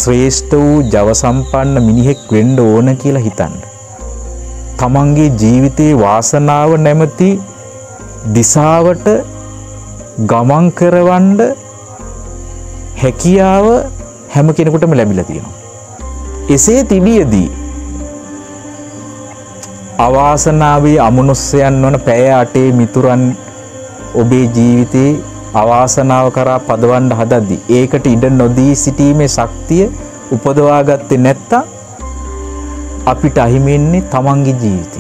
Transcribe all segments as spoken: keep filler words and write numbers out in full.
ශ්‍රේෂ්ඨ වූ ජව සම්පන්න මිනිහෙක් වෙන්න ඕන කියලා හිතන්න. තමන්ගේ ජීවිතේ වාසනාව නැමැති දිශාවට ගමන් කරවන්න හැකියාව හැම කෙනෙකුටම ලැබිලා තියෙනවා. එසේ තිබියදී අවාසනාවේ අමනුෂ්‍යයන් වන පැය අටේ මිතුරන් ඔබේ ජීවිතේ අවාසනාව කරා පදවන්න හදද්දී ඒකට ඉඩ නොදී සිටීමේ ශක්තිය උපදවා ගත්තේ නැත්තම් අපිට අහිමි තමන්ගේ ජීවිතය.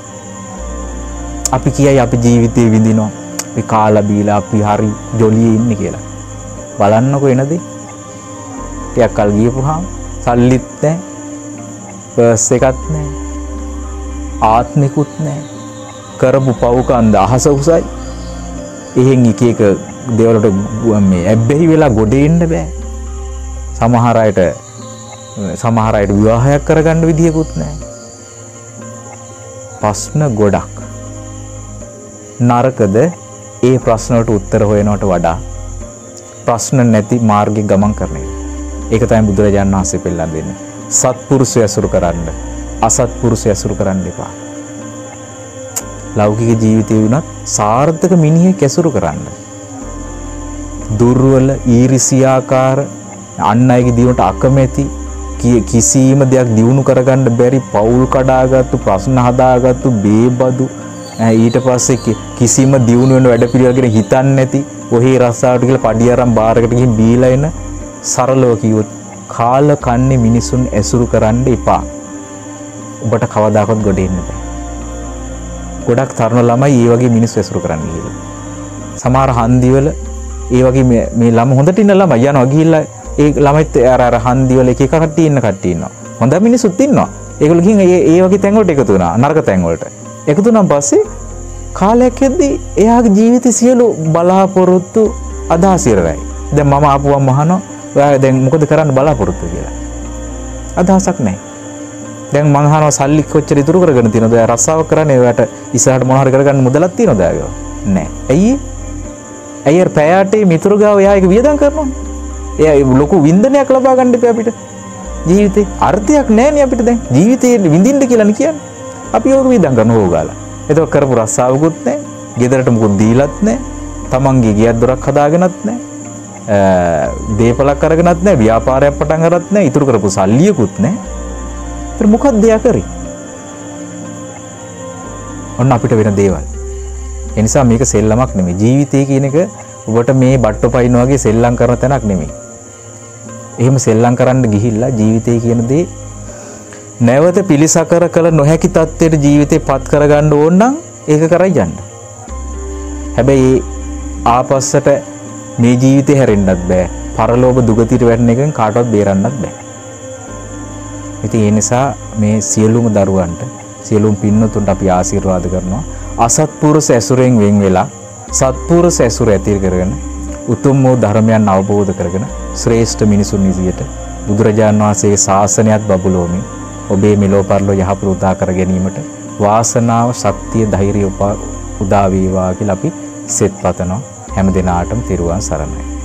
අපි කියයි අපි ජීවිතේ විඳිනවා. අපි කාලා බීලා අපි හරි ජොලියේ ඉන්නේ කියලා. බලන්නකො එනදී. ටිකක් කල් ගියපුවාම සල්ලිත් නැහැ. පර්ස් එකක් නැහැ. ආත්මිකුත් නැහැ. කරපු පව්කන්ද අහස උසයි. එහෙන් එක එක දේවල්ට මේ ඇබ්බැහි වෙලා ගොඩේ ඉන්න බෑ. සමහර අයට සමහර අයට විවාහයක් කරගන්න විදියකුත් නැහැ. ප්‍රශ්න ගොඩක්. නරකද ඒ ප්‍රශ්න වලට උත්තර හොයනවට වඩා ප්‍රශ්න නැති මාර්ගේ ගමන් කරන එක. ඒක තමයි බුදුරජාණන් වහන්සේ පෙන්නලා දෙන්නේ. සත්පුරුෂය ඇසුරු කරන්න, අසත්පුරුෂය ඇසුරු කරන්න එපා. ලෞකික ජීවිතේ වුණත් සාර්ථක මිනිහෙක් ඇසුරු කරන්න. දුර්වල, ඊර්ෂියාකාර, අන් අයගේ දියුණුවට අකමැති, කිසිම දෙයක් දියුණු කරගන්න බැරි, පෞල් කඩාගත්තු, ප්‍රශ්න හදාගත්තු, බේබදු, ඊට පස්සේ කිසිම දියුණු වෙන වැඩ පිළිවෙල ගැන හිතන්නේ නැති, ඔහේ රස්සාවට කියලා පඩි අරන් බාරකට ගිහින් බීලා එන සරලව කිව්වොත් කාල කන්නේ මිනිසුන් ඇසුරු කරන්න එපා. ඔබට කවදාකවත් ගොඩ එන්න බෑ. ගොඩක් තරුණ ළමයි ඒ වගේ මිනිස්සු ඇසුරු කරන්න ගිහලා. සමහර හන්දිවල ඒ වගේ මේ මේ ළම හොඳට ඉන්න ළමයි යනවා ගිහිල්ලා ඒ ළමයිත් අර අර හන්දිවල එක එක කට්ටිය ඉන්න කට්ටිය ඉන්නවා. හොඳ මිනිස්සුත් ඉන්නවා. ඒගොල්ලෝ ගිහින් ඒ ඒ වගේ තැන් වලට එකතු වුණා. නරක තැන් වලට. එකතු වුණාන් පස්සේ කාලයක් එද්දී එයාගේ ජීවිතේ සියලු බලාපොරොත්තු අදහස් ඉරයි. දැන් මම ආපුවම අහනවා ඔයා දැන් මොකද කරන්න බලාපොරොත්තු කියලා. අදහසක් නැහැ. දැන් මං අහනවා සල්ලි කොච්චර ඉතුරු කරගෙන තියෙනවද? ඔයා රස්සාවක් කරන්නේ ඔයාට ඉස්සරහට මොනවා හරි කරගන්න මුදලක් තියෙනවද ඔයාගේ? නැහැ. ඇයි? ඇයි පැයටේ මිතුරු ගාව එයා එක වියදම් කරනවනේ. එයා ලොකු වින්දනයක් ලබා ගන්න දෙපේ අපිට. ජීවිතේ අර්ථයක් නැහැ නේ අපිට දැන්. ජීවිතේ විඳින්න කියලානේ කියන්නේ. අපි ඕක වියදම් කරන ඕගාලා. ඒක කරපු රස්සාවකුත් නැහැ. ගෙදරට මොකුත් දීලත් නැහැ. තමන්ගේ ගියක් දොරක් හදාගෙනත් නැහැ. දීපලක් අරගෙනත් නැහැ. ව්‍යාපාරයක් පටන් අරත් නැහැ. ඉතුරු කරපු සල්ලියකුත් නැහැ. ඒත් මොකක්ද දෙයක් කරේ? ඔන්න අපිට වෙන දේවල්. ඒ නිසා මේක සෙල්ලමක් නෙමෙයි. ජීවිතය කියන එක ඔබට මේ බට්ටු පයින් වගේ සෙල්ලම් කරන තැනක් නෙමෙයි. එහෙම සෙල්ලම් කරන්න ගිහිල්ලා ජීවිතය කියන දේ නැවත පිළිසකර කළ නොහැකි තත්ත්වයට ජීවිතේ පත් කරගන්න ඕන නම් ඒක කරයි යන්න. හැබැයි ආපස්සට මේ ජීවිතේ හැරෙන්නත් බෑ. පරලෝක දුගතියට වැටෙන එකෙන් කාටවත් බේරන්නත් බෑ. ඉතින් ඒ නිසා මේ සියලුම දරුවන්ට සියලුම පින්නතුන්ට අපි ආශිර්වාද කරනවා. අසත්පුරුෂ ඇසුරෙන් වෙන් වෙලා සත්පුරුෂ ඇසුර ඇති කරගෙන උතුම් වූ ධර්මයන් අවබෝධ කරගෙන ශ්‍රේෂ්ඨ මිනිසුන් විදියට බුදුරජාණන් වහන්සේගේ ශාසනයත් බබළුවමින් ඔබේ මෙලෝ පරලෝ යහපත උදා කර ගැනීමට වාසනාව, ශක්තිය, ධෛර්යය උදා වේවා කියලා අපි සෙත් පතනවා. හැම දිනාටම තෙරුවන් සරණයි.